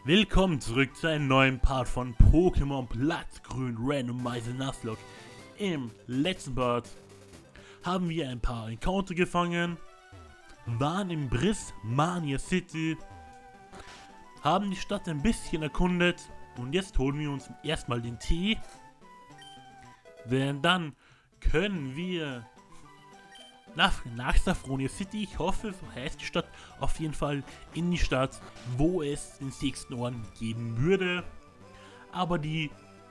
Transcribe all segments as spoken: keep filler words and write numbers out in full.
Willkommen zurück zu einem neuen Part von Pokémon Blattgrün Randomizer Nuzlocke. Im letzten Part haben wir ein paar Encounter gefangen, waren im Prismania City, haben die Stadt ein bisschen erkundet und jetzt holen wir uns erstmal den Tee. Denn dann können wir nach, nach Saffronia City, ich hoffe, so heißt die Stadt, auf jeden Fall in die Stadt, wo es den sechsten Orden geben würde. Aber die...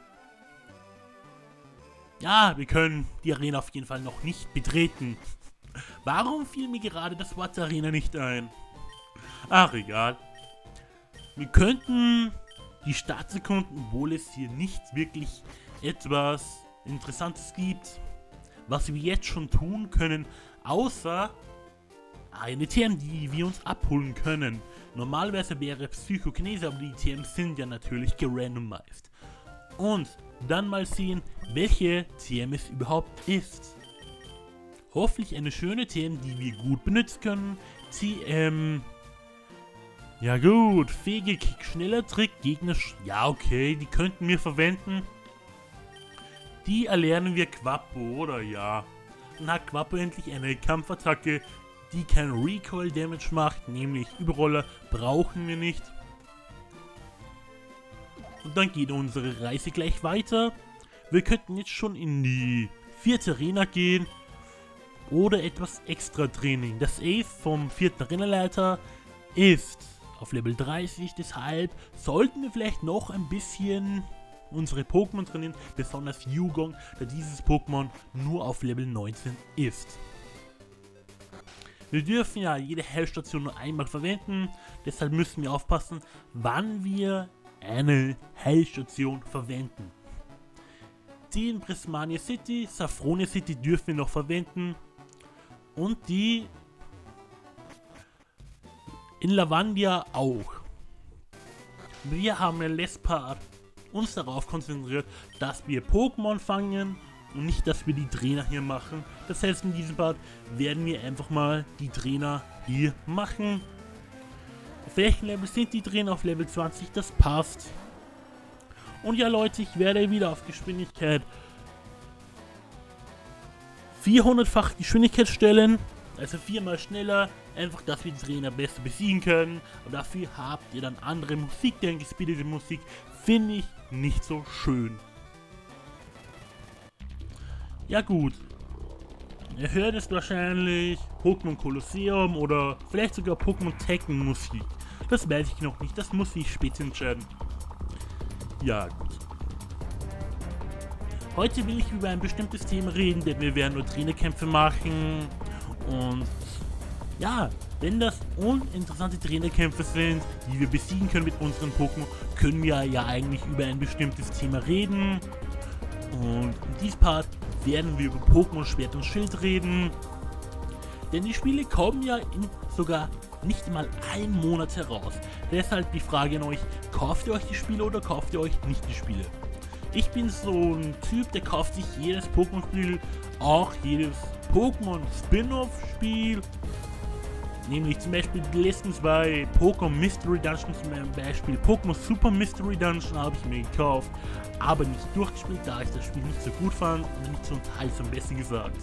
Ja, wir können die Arena auf jeden Fall noch nicht betreten. Warum fiel mir gerade das Wort Arena nicht ein? Ach, egal. Wir könnten die Stadt erkunden, obwohl es hier nicht wirklich etwas Interessantes gibt, was wir jetzt schon tun können, außer eine T M, die wir uns abholen können. Normalerweise wäre Psychokinese, aber die T Ms sind ja natürlich gerandomized. Und dann mal sehen, welche T M es überhaupt ist. Hoffentlich eine schöne T M, die wir gut benutzen können. T M... Ja gut, Fegekick, schneller Trick, Gegner... Ja okay, die könnten wir verwenden. Die erlernen wir Quappo, oder ja. Dann hat Quappo endlich eine Kampfattacke, die kein Recoil Damage macht, nämlich Überroller brauchen wir nicht. Und dann geht unsere Reise gleich weiter. Wir könnten jetzt schon in die vierte Arena gehen. Oder etwas extra Training. Das Ace vom vierten Arenaleiter ist auf Level dreißig, deshalb sollten wir vielleicht noch ein bisschen unsere Pokémon trainieren, besonders Yugong, da dieses Pokémon nur auf Level neunzehn ist. Wir dürfen ja jede Heilstation nur einmal verwenden, deshalb müssen wir aufpassen, wann wir eine Heilstation verwenden. Die in Prismania City, Saffronia City dürfen wir noch verwenden und die in Lavandia auch. Wir haben im letzten Part uns darauf konzentriert, dass wir Pokémon fangen und nicht, dass wir die Trainer hier machen. Das heißt, in diesem Part werden wir einfach mal die Trainer hier machen. Auf welchem Level sind die Trainer? Auf Level zwanzig, das passt. Und ja Leute, ich werde wieder auf Geschwindigkeit vierhundertfach Geschwindigkeit stellen. Also viermal schneller, einfach, dass wir die Trainer besser besiegen können. Und dafür habt ihr dann andere Musik, denn gespeedete Musik finde ich nicht so schön. Ja gut. Ihr hört es wahrscheinlich Pokémon Colosseum oder vielleicht sogar Pokémon Tekken Musik. Das weiß ich noch nicht, das muss ich später entscheiden. Ja gut. Heute will ich über ein bestimmtes Thema reden, denn wir werden nur Trainerkämpfe machen. Und ja, wenn das uninteressante Trainerkämpfe sind, die wir besiegen können mit unseren Pokémon, können wir ja eigentlich über ein bestimmtes Thema reden. Und in diesem Part werden wir über Pokémon Schwert und Schild reden. Denn die Spiele kommen ja in sogar nicht mal einen Monat heraus. Deshalb die Frage an euch, kauft ihr euch die Spiele oder kauft ihr euch nicht die Spiele? Ich bin so ein Typ, der kauft sich jedes Pokémon-Spiel, auch jedes Pokémon-Spin-Off-Spiel. Nämlich zum Beispiel die letzten zwei Pokémon Mystery Dungeons, zum Beispiel Pokémon Super Mystery Dungeon habe ich mir gekauft, aber nicht durchgespielt, da ich das Spiel nicht so gut fand und nicht so unterhaltsam, besser gesagt.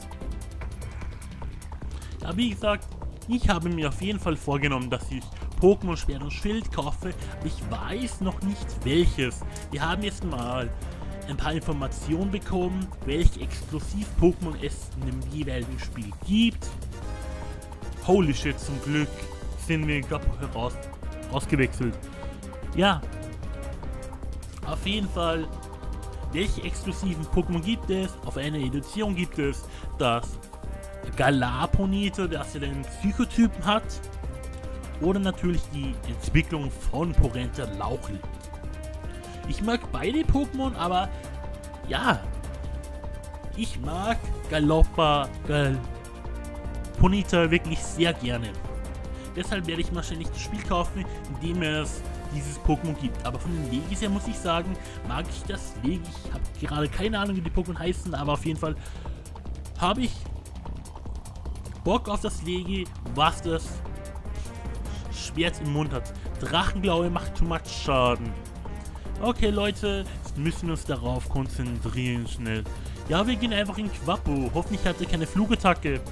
Ja, wie gesagt, ich habe mir auf jeden Fall vorgenommen, dass ich Pokémon Schwert und Schild kaufe, aber ich weiß noch nicht welches. Wir haben jetzt mal ein paar Informationen bekommen, welche Exklusiv-Pokémon es in dem jeweiligen Spiel gibt. Holy shit, zum Glück sind wir gerade heraus ausgewechselt. Ja, auf jeden Fall, welche exklusiven Pokémon gibt es? Auf einer Edition gibt es das Galaponito, das ja den Psychotypen hat. Oder natürlich die Entwicklung von Porenta Lauchel. Ich mag beide Pokémon, aber ja, ich mag Galoppa, Galaponita wirklich sehr gerne. Deshalb werde ich wahrscheinlich das Spiel kaufen, in dem es dieses Pokémon gibt. Aber von den Legis her muss ich sagen, mag ich das Legi. Ich habe gerade keine Ahnung, wie die Pokémon heißen, aber auf jeden Fall habe ich Bock auf das Legi, was das Schwert im Mund hat. Drachenglaue macht too much Schaden. Okay, Leute, jetzt müssen wir uns darauf konzentrieren schnell. Ja, wir gehen einfach in Quappo. Hoffentlich hat er keine Flugattacke.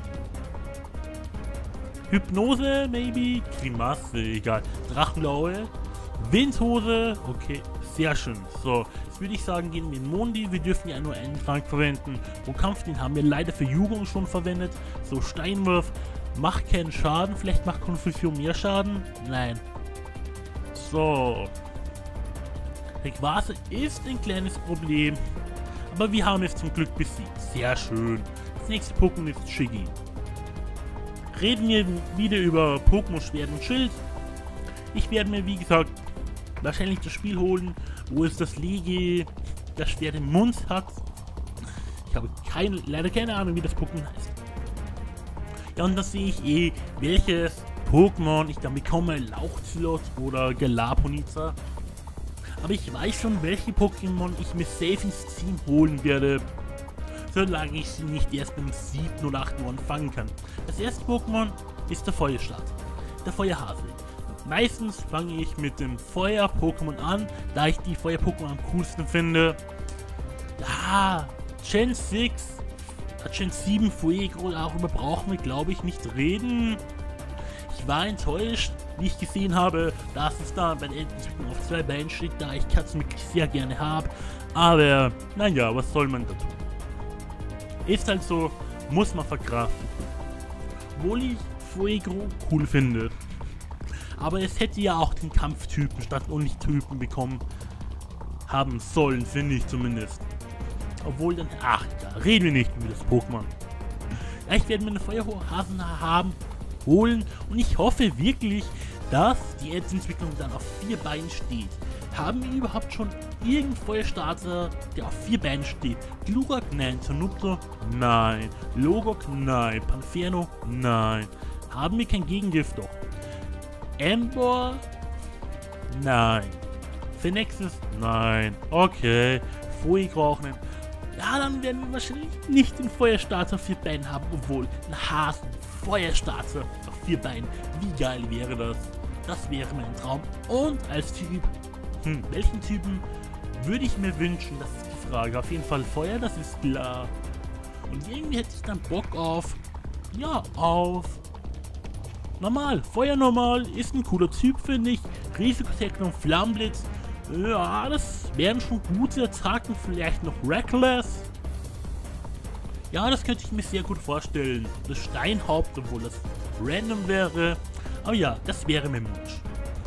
Hypnose, maybe? Grimasse, egal. Drachenglaue. Windhose, okay, sehr schön. So, jetzt würde ich sagen, gehen wir in Mondi. Wir dürfen ja nur einen Trank verwenden. Und Kampf, den haben wir leider für Jugend schon verwendet. So, Steinwurf macht keinen Schaden. Vielleicht macht Konfusion mehr Schaden. Nein. So. Rayquaza ist ein kleines Problem. Aber wir haben es zum Glück besiegt. Sehr schön. Das nächste Pokémon ist Shiggy. Reden wir wieder über Pokémon Schwert und Schild. Ich werde mir, wie gesagt, wahrscheinlich das Spiel holen, wo es das Lege, das Schwert im Mund hat. Ich habe keine, leider keine Ahnung, wie das Pokémon heißt. Ja, und da sehe ich eh, welches Pokémon ich dann bekomme. Lauchzilot oder Galaponiza. Aber ich weiß schon, welche Pokémon ich mir safe ins Team holen werde, solange ich sie nicht erst beim siebten oder achten One fangen kann. Das erste Pokémon ist der Feuerstart, der Feuerhase. Meistens fange ich mit dem Feuer-Pokémon an, da ich die Feuer-Pokémon am coolsten finde. Ja, Gen sechs, Gen sieben Fuego, darüber brauchen wir, glaube ich, nicht reden. Ich war enttäuscht, wie ich gesehen habe, dass es da bei der Entwicklung auf zwei Beinen steht, da ich Katzen wirklich sehr gerne habe. Aber, naja, was soll man da tun? Ist halt so, muss man verkraften. Obwohl ich Fuego cool finde. Aber es hätte ja auch den Kampftypen statt Unitypen bekommen haben sollen, finde ich zumindest. Obwohl dann, ach, da reden wir nicht über das Pokémon. Vielleicht werden wir eine Feuerhasen haben, holen und ich hoffe wirklich, dass die Entwicklung dann auf vier Beinen steht. Haben wir überhaupt schon irgendeinen Feuerstarter, der auf vier Beinen steht? Glurak? Nein. Zonupto? Nein. Logok? Nein. Panferno? Nein. Haben wir kein Gegengift doch? Ember? Nein. Phenexis? Nein. Okay. Fuego auch nicht. Ja, dann werden wir wahrscheinlich nicht den Feuerstarter auf vier Beinen haben, obwohl ein Hasen, Feuerstarter auf vier Beinen. Wie geil wäre das? Das wäre mein Traum. Und als Typ, hm, welchen Typen würde ich mir wünschen? Das ist die Frage. Auf jeden Fall Feuer, das ist klar. Und irgendwie hätte ich dann Bock auf, ja, auf normal. Feuer normal ist ein cooler Typ, finde ich. Risikotechnik, Flammenblitz. Ja, das wären schon gute Attacken. Vielleicht noch Reckless. Ja, das könnte ich mir sehr gut vorstellen. Das Steinhaupt, obwohl das random wäre. Aber ja, das wäre mein Wunsch.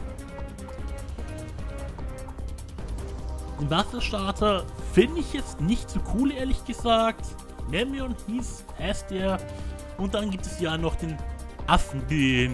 Den Wasserstarter finde ich jetzt nicht so cool, ehrlich gesagt. Memion hieß, heißt der. Und dann gibt es ja noch den Affen, den,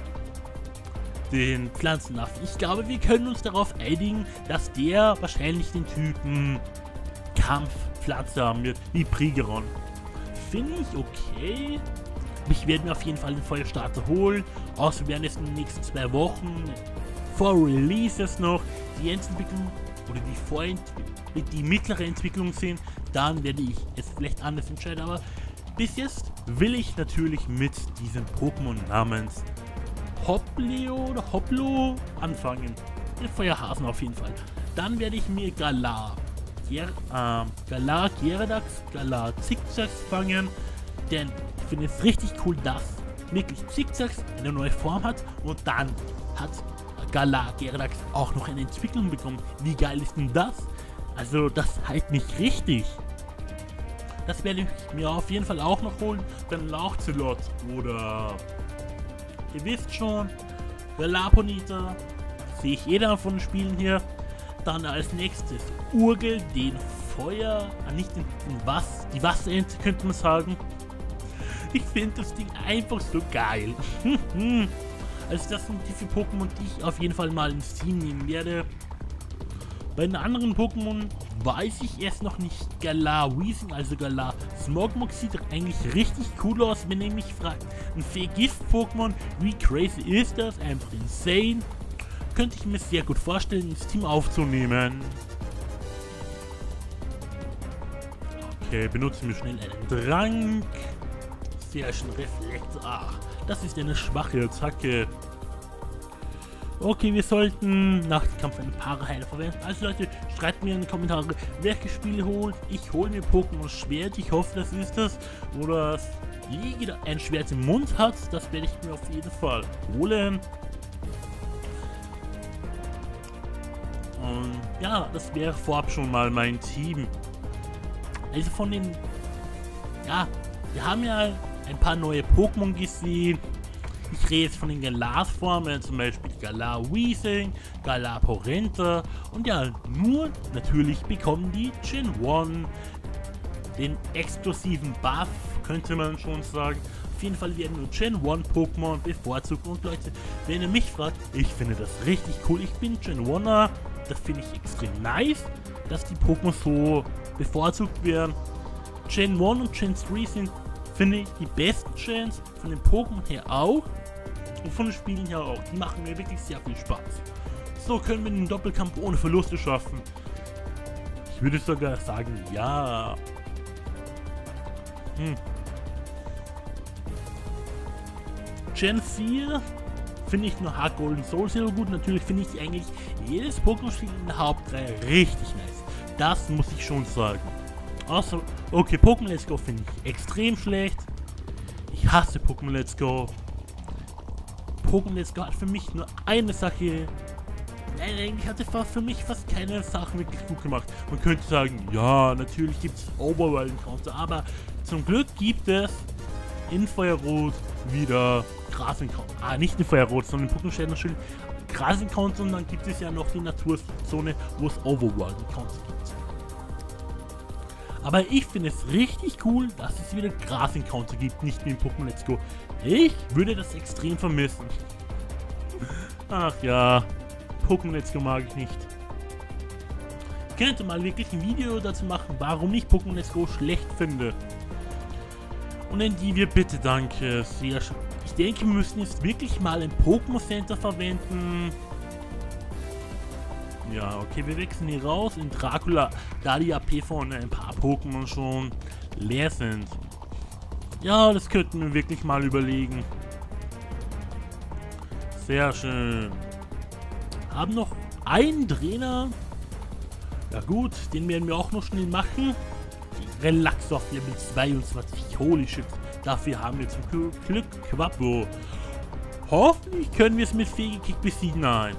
den Pflanzenaffen. Ich glaube, wir können uns darauf einigen, dass der wahrscheinlich den Typen Kampfpflanze haben wird, wie Prigeron. Finde ich okay. Ich werde mir auf jeden Fall den Feuerstarter holen. Außer werden es in den nächsten zwei Wochen vor Releases noch die Entwicklung oder die Vorent die mittlere Entwicklung sehen. Dann werde ich es vielleicht anders entscheiden. Aber bis jetzt will ich natürlich mit diesem Pokémon namens Hopleo oder Hoplo anfangen. Den Feuerhasen auf jeden Fall. Dann werde ich mir Galar, Ger äh, Galar Gyarados, Galar Zigzags fangen. Denn ich finde es richtig cool, dass wirklich Zigzags eine neue Form hat und dann hat Galar Gyarados auch noch eine Entwicklung bekommen. Wie geil ist denn das? Also das halt nicht richtig. Das werde ich mir auf jeden Fall auch noch holen. Dann Lauchzilot oder ihr wisst schon, Galaponiza, sehe ich jeder von den Spielen hier. Dann als nächstes Urgel, den Feuer, äh, nicht den, den Was, die Wasserente könnte man sagen. Ich finde das Ding einfach so geil. Also das sind die vier Pokémon, die ich auf jeden Fall mal ins Team nehmen werde. Bei den anderen Pokémon weiß ich erst noch nicht. Galar Weezing, also Galar Smogmog sieht eigentlich richtig cool aus, wenn ihr mich fragt. Ein Vergift-Pokémon, wie crazy ist das? Einfach insane. Könnte ich mir sehr gut vorstellen, ins Team aufzunehmen. Okay, benutzen wir schnell einen Trank. Sehr schön, Reflekt. Ach, das ist eine schwache Attacke. Okay, wir sollten nach dem Kampf eine Paraheiler verwenden. Also Leute, schreibt mir in die Kommentare, welche Spiele holt. Ich hole mir Pokémon Schwert. Ich hoffe, das ist das. Oder das Liege ein Schwert im Mund hat. Das werde ich mir auf jeden Fall holen. Und ja, das wäre vorab schon mal mein Team. Also von den... Ja, wir haben ja ein paar neue Pokémon gesehen. Ich rede jetzt von den Galar-Formen, zum Beispiel Galar Weezing, Galar Porenta. Und ja, nur natürlich bekommen die Gen eins den exklusiven Buff, könnte man schon sagen. Auf jeden Fall werden nur Gen eins Pokémon bevorzugt. Und Leute, wenn ihr mich fragt, ich finde das richtig cool. Ich bin Gen eins, das finde ich extrem nice, dass die Pokémon so bevorzugt werden. Gen eins und Gen drei sind, finde ich, die besten Gens, von den Pokémon her auch und von den Spielen her auch. Die machen mir wirklich sehr viel Spaß. So können wir den Doppelkampf ohne Verluste schaffen. Ich würde sogar sagen, ja. Hm. Gen vier finde ich nur Heart Gold und Soul Silver gut. Natürlich finde ich eigentlich jedes Pokémon-Spiel in der Hauptreihe richtig nice. Das muss ich schon sagen. Außer, okay, Pokémon Let's Go finde ich extrem schlecht. Ich hasse Pokémon Let's Go. Pokémon Let's Go hat für mich nur eine Sache. Nein, eigentlich hat es für mich fast keine Sachen wirklich gut gemacht. Man könnte sagen, ja, natürlich gibt es Overworld Encounter, aber zum Glück gibt es in Feuerrot wieder Gras Encounter. Ah, nicht in Feuerrot, sondern in Pokémon Shadow Shield Gras Encounter und dann gibt es ja noch die Naturzone, wo es Overworld Encounter gibt. Aber ich finde es richtig cool, dass es wieder Gras-Encounter gibt, nicht wie in Pokémon Let's Go. Ich würde das extrem vermissen. Ach ja, Pokémon Let's Go mag ich nicht. Ich könnte mal wirklich ein Video dazu machen, warum ich Pokémon Let's Go schlecht finde. Und in die wir bitte, danke, sehr schön. Ich denke, wir müssen jetzt wirklich mal ein Pokémon Center verwenden. Ja, okay, wir wechseln hier raus in Dracula, da die A P von ein paar Pokémon schon leer sind. Ja, das könnten wir wirklich mal überlegen. Sehr schön. Haben noch einen Trainer. Ja gut, den werden wir auch noch schnell machen. Relaxoff hier mit zweiundzwanzig. Holy shit. Dafür haben wir zum Glück Quappo. Hoffentlich können wir es mit Fegekick besiegen. Nein.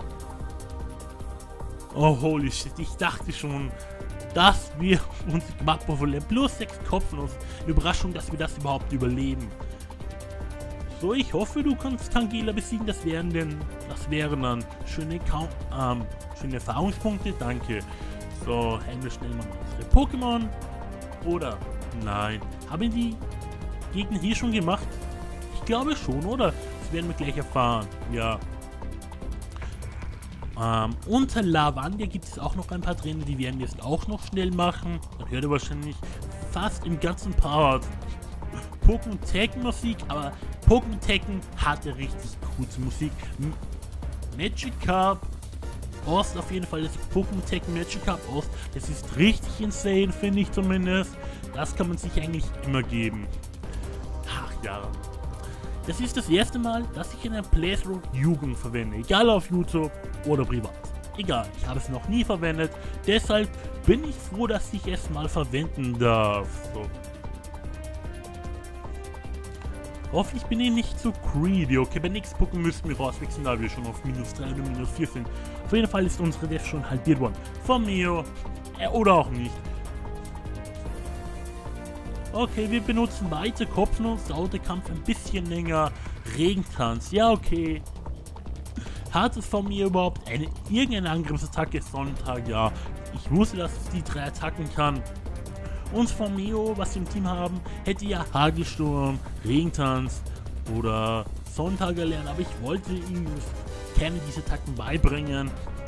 Oh, holy shit, ich dachte schon, dass wir uns Quappo von plus sechs Kopfen aus. Überraschung, dass wir das überhaupt überleben. So, ich hoffe, du kannst Tangela besiegen. Das wären denn, das wären dann schöne, ähm, schöne Erfahrungspunkte. Danke. So, händen wir schnell mal unsere Pokémon. Oder, nein, haben die Gegner hier schon gemacht? Ich glaube schon, oder? Das werden wir gleich erfahren. Ja. Ähm, unter Lavandia gibt es auch noch ein paar Trainer, die werden wir jetzt auch noch schnell machen. Dann hört ihr wahrscheinlich fast im ganzen Part Pokémon Tekken Musik, aber Pokémon Tekken hatte richtig gute Musik. M Magikarp Ost auf jeden Fall, das Pokémon Tekken Magikarp Ost, das ist richtig insane, finde ich zumindest. Das kann man sich eigentlich immer geben. Ach ja. Das ist das erste Mal, dass ich in einer Playthrough Jugend verwende, egal auf YouTube oder privat. Egal, ich habe es noch nie verwendet, deshalb bin ich froh, dass ich es mal verwenden darf. So. Hoffentlich bin ich nicht so greedy. Okay, bei nächsten Pokémon müssten wir rauswechseln, da wir schon auf minus drei oder minus vier sind. Auf jeden Fall ist unsere Death schon halbiert worden. Von mir, äh, oder auch nicht. Okay, wir benutzen weiter Kopfnuss, Autokampf ein bisschen länger, Regentanz, ja okay. Hat es von mir überhaupt eine irgendeine Angriffsattacke? Sonntag, ja. Ich wusste, dass es die drei Attacken kann. Und von Mio, was wir im Team haben, hätte ja Hagelsturm, Regentanz oder Sonntag erlernen, aber ich wollte ihm keine dieser Attacken beibringen.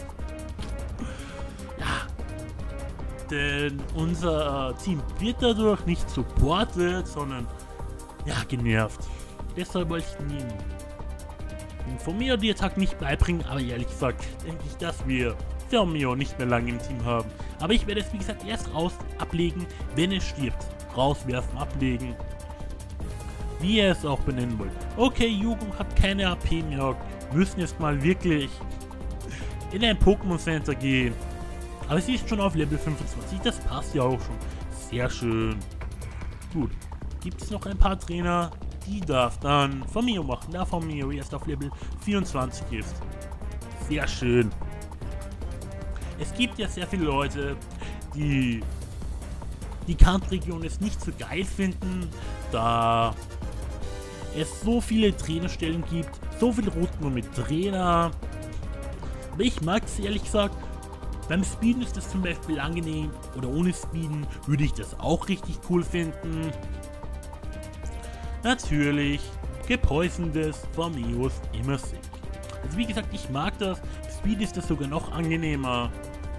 Denn unser äh, Team wird dadurch nicht supportet, sondern ja, genervt. Deshalb wollte ich ihn von mir die Attack nicht beibringen, aber ehrlich gesagt denke ich, dass wir Fermio nicht mehr lange im Team haben. Aber ich werde es wie gesagt erst raus ablegen, wenn es stirbt. Rauswerfen, ablegen. Wie ihr es auch benennen wollt. Okay, Jugend hat keine A P mehr. müssen jetzt mal wirklich in ein Pokémon Center gehen. Aber sie ist schon auf Level fünfundzwanzig, das passt ja auch schon. Sehr schön. Gut, gibt es noch ein paar Trainer, die darf dann Famio machen, da Famio erst auf Level vierundzwanzig ist. Sehr schön. Es gibt ja sehr viele Leute, die die Kantregion jetzt nicht so geil finden, da es so viele Trainerstellen gibt, so viele Routen nur mit Trainer. Aber ich mag es ehrlich gesagt. Beim Speeden ist das zum Beispiel angenehm, oder ohne Speeden würde ich das auch richtig cool finden. Natürlich, gepoisontes Famio ist immer sick. Also wie gesagt, ich mag das. Speed ist das sogar noch angenehmer.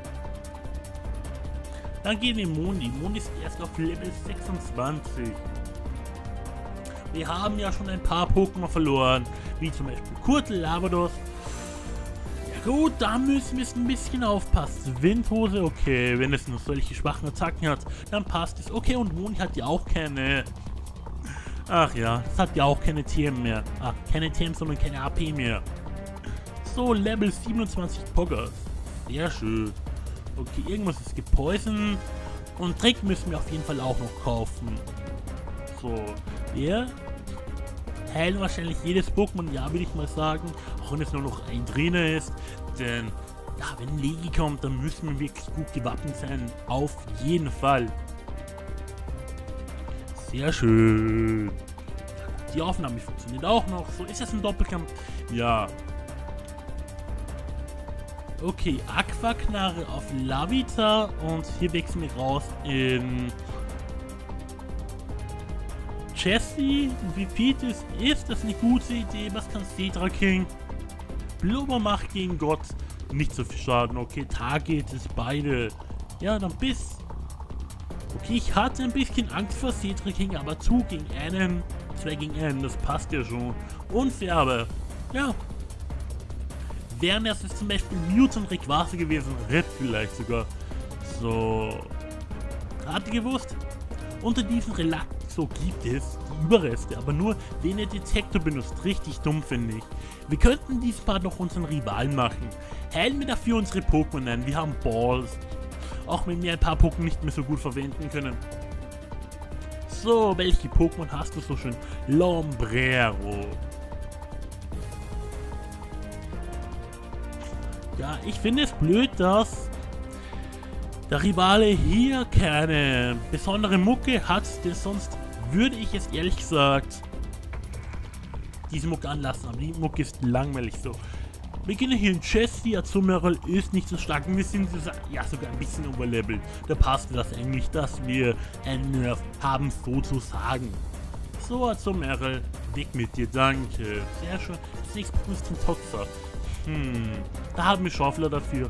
Dann gehen wir Mondi. Mondi ist erst auf Level sechsundzwanzig. Wir haben ja schon ein paar Pokémon verloren, wie zum Beispiel Kurtel, Lavados. Ja gut, da müssen wir ein bisschen aufpassen. Windhose, okay, wenn es nur solche schwachen Attacken hat, dann passt es. Okay, und Mondi hat ja auch keine... Ach ja, es hat ja auch keine T M mehr. Ach, keine T M, sondern keine A P mehr. So, Level siebenundzwanzig Poggers. Sehr schön. Okay, irgendwas ist gepoisoned. Und Trick müssen wir auf jeden Fall auch noch kaufen. So, wir heilen wahrscheinlich jedes Pokémon, ja, würde ich mal sagen. Auch wenn es nur noch ein Trainer ist. Denn, ja, wenn Legi kommt, dann müssen wir wirklich gut gewappnet sein. Auf jeden Fall. Sehr schön. Die Aufnahme funktioniert auch noch. So, ist das ein Doppelkampf? Ja. Okay, Aquaknarre auf Lavita und hier wechseln wir raus in Jessie. Wie Pete ist, ist das eine gute Idee? Was kann Cedra King? Blubber macht gegen Gott nicht so viel Schaden. Okay, Target ist beide. Ja, dann bis. Okay, ich hatte ein bisschen Angst vor Cedra King, aber zu gegen einen, zwei gegen einen, das passt ja schon. Unfair, aber ja. Wären es zum Beispiel Mewtwo und Rayquaza gewesen, Red vielleicht sogar. So. Habt ihr gewusst? Unter diesen Relaxo gibt es die Überreste, aber nur den der Detektor benutzt. Richtig dumm, finde ich. Wir könnten diesen Part noch unseren Rivalen machen. Heilen wir dafür unsere Pokémon ein. Wir haben Balls. Auch wenn wir ein paar Pokémon nicht mehr so gut verwenden können. So, welche Pokémon hast du so schön? Lombrero. Ja, ich finde es blöd, dass der Rivale hier keine besondere Mucke hat, denn sonst würde ich es ehrlich gesagt diese Mucke anlassen, aber die Mucke ist langweilig so. Wir gehen hier in Jessie, Azumarill ist nicht so stark, wir sind ja sogar ein bisschen overlevelt. Da passt das eigentlich, dass wir einen Nerf haben sozusagen. So, Azumarill, weg mit dir, danke. Sehr schön, das nächste Punkt ist ein Toxer. Hm, da haben wir Schaufler dafür.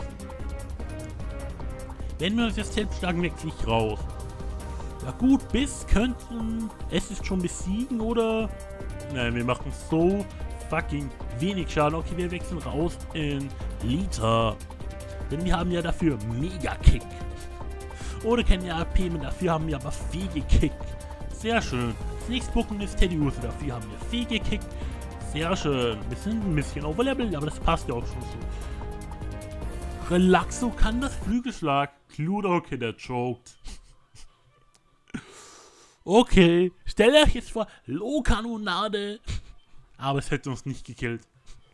Wenn wir uns jetzt selbst schlagen, wechsle ich raus. Ja gut, bis könnten es ist schon besiegen, oder? Nein, wir machen so fucking wenig Schaden. Okay, wir wechseln raus in Lita. Denn wir haben ja dafür Mega Kick. Oder keine A P mehr, dafür haben wir aber Fege Kick. Sehr schön. Das nächste Pokémon ist Teddiursa, dafür haben wir Fege Kick. Sehr schön. Wir sind ein bisschen overlevelt, aber das passt ja auch schon so. Relaxo kann das Flügelschlag. Cludo, okay, der choked. Okay, stellt euch jetzt vor, Low-Kanonade. Aber es hätte uns nicht gekillt.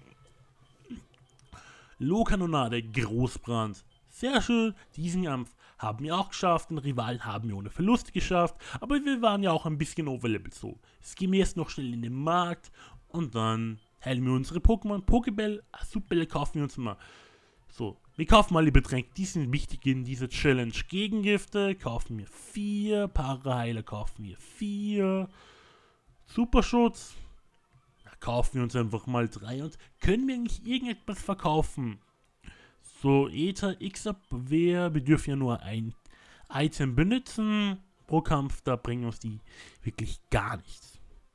Low-Kanonade, Großbrand. Sehr schön, diesen Kampf haben wir auch geschafft. Den Rivalen haben wir ohne Verlust geschafft. Aber wir waren ja auch ein bisschen overlevelt so. Jetzt gehen wir jetzt noch schnell in den Markt. Und dann heilen wir unsere Pokémon. Pokébell, Superbälle kaufen wir uns mal. So, wir kaufen mal die Betränke. Die sind wichtig in dieser Challenge. Gegengifte kaufen wir vier. Paraheiler kaufen wir vier. Superschutz. Da kaufen wir uns einfach mal drei. Und können wir eigentlich irgendetwas verkaufen? So, Ether, X-Abwehr. Wir dürfen ja nur ein Item benutzen pro Kampf. Da bringen uns die wirklich gar nichts.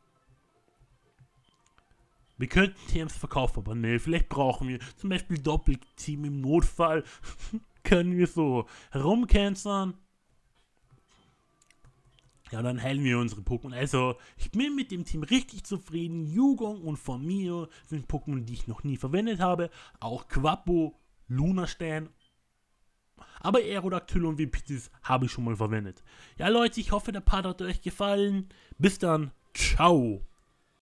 Wir könnten T Ms verkaufen, aber ne, vielleicht brauchen wir zum Beispiel Doppelteam im Notfall. Können wir so herumcancern. Ja, dann heilen wir unsere Pokémon. Also, ich bin mit dem Team richtig zufrieden. Yugong und Formio sind Pokémon, die ich noch nie verwendet habe. Auch Quappo, Lunastein. Aber Aerodactyl und Vipitis habe ich schon mal verwendet. Ja, Leute, ich hoffe, der Part hat euch gefallen. Bis dann. Ciao.